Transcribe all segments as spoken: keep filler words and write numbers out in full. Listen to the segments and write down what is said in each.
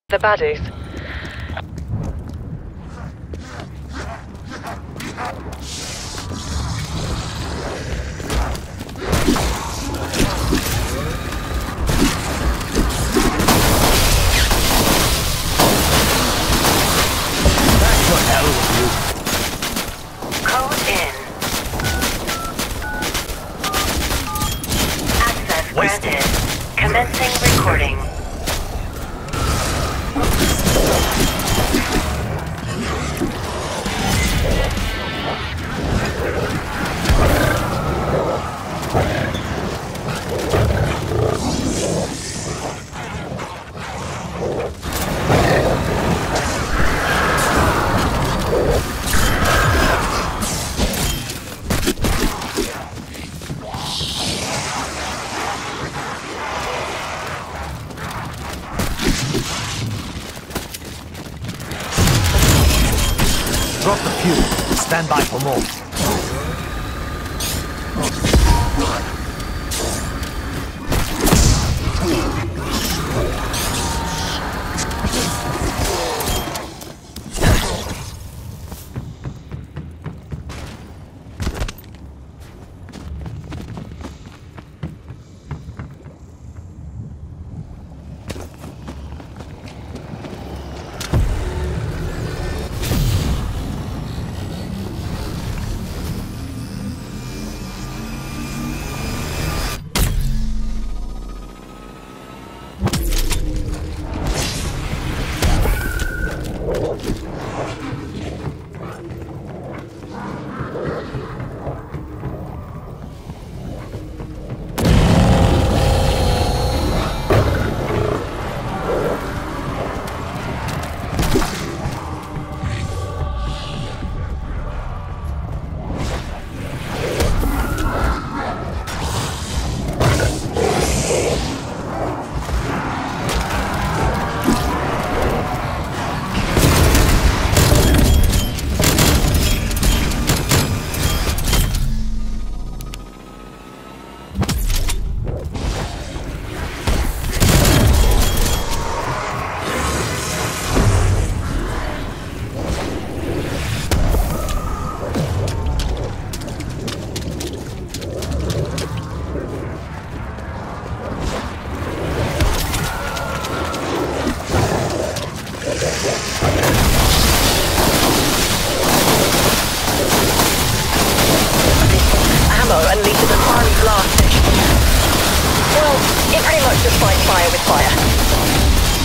The baddies. Code in. Access granted. Commencing recording. Drop the fuse. Stand by for more. Unleashes a fiery blast. Well, it pretty much just fights fire with fire.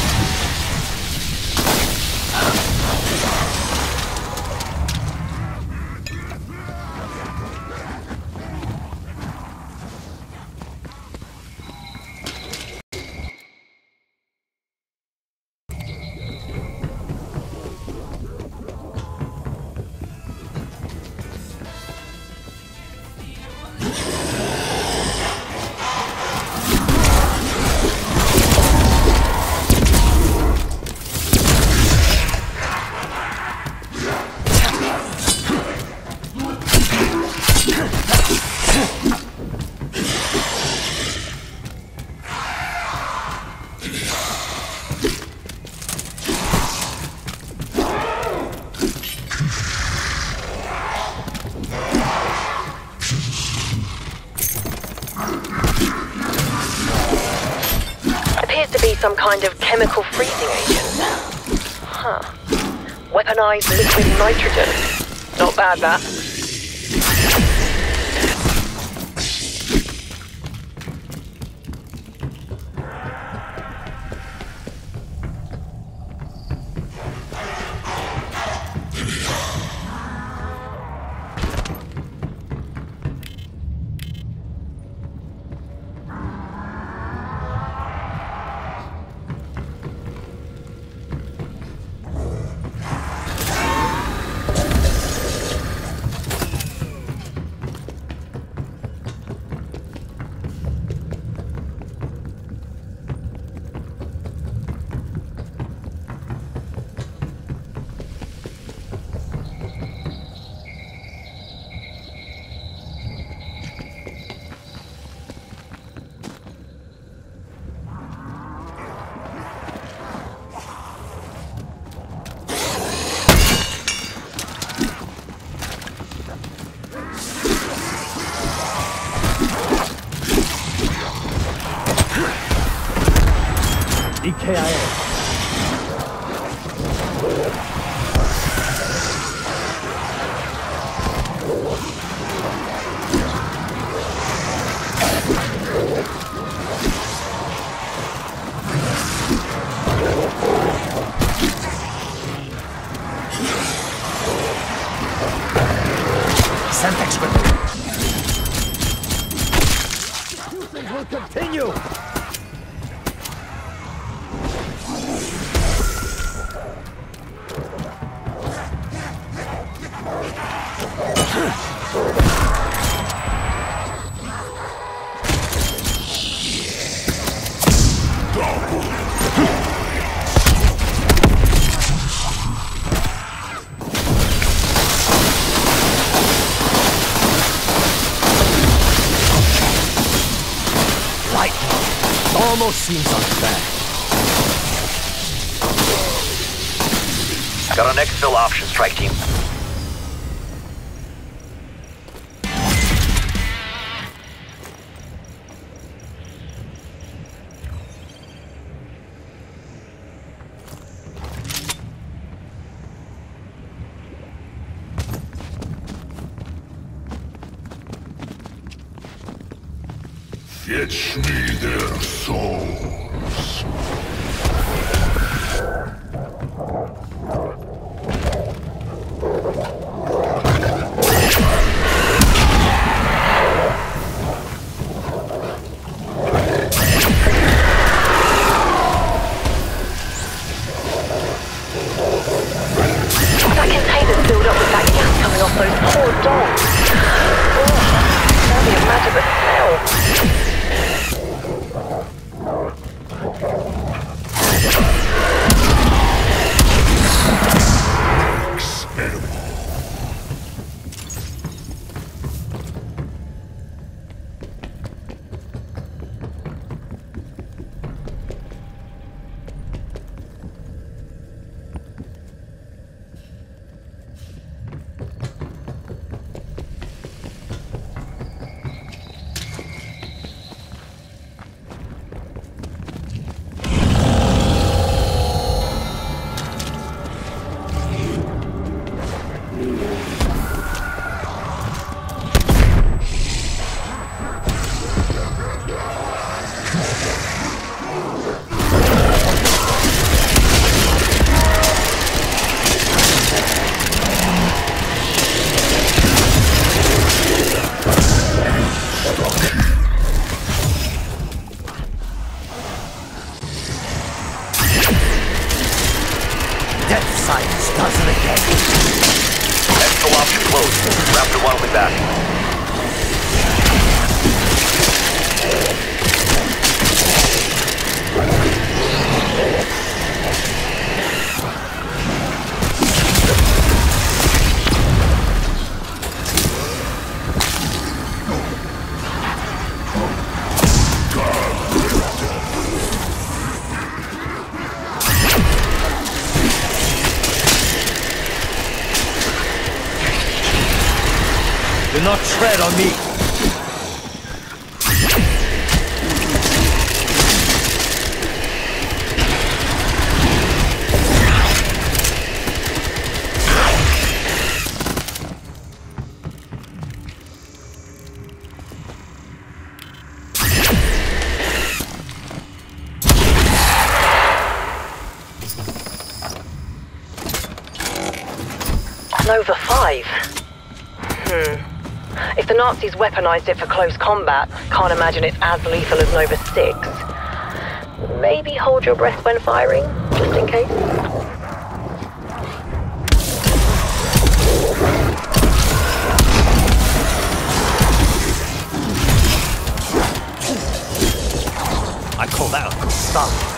Appears to be some kind of chemical freezing agent. Huh. Weaponized liquid nitrogen. Not bad, that. E K I A. Semtex with Houston will continue! Almost seems unfair. Got an exfil option, strike team. Fetch me their souls. That container's filled up with that gas coming off those poor dogs. Oh, can't even imagine the smell. Death Science does it again. Exfil option closed. Raptor one will be back. Do not tread on me! Nova five. Hmm. If the Nazis weaponized it for close combat, can't imagine it's as lethal as Nova six. Maybe hold your breath when firing, just in case. I call that a good start.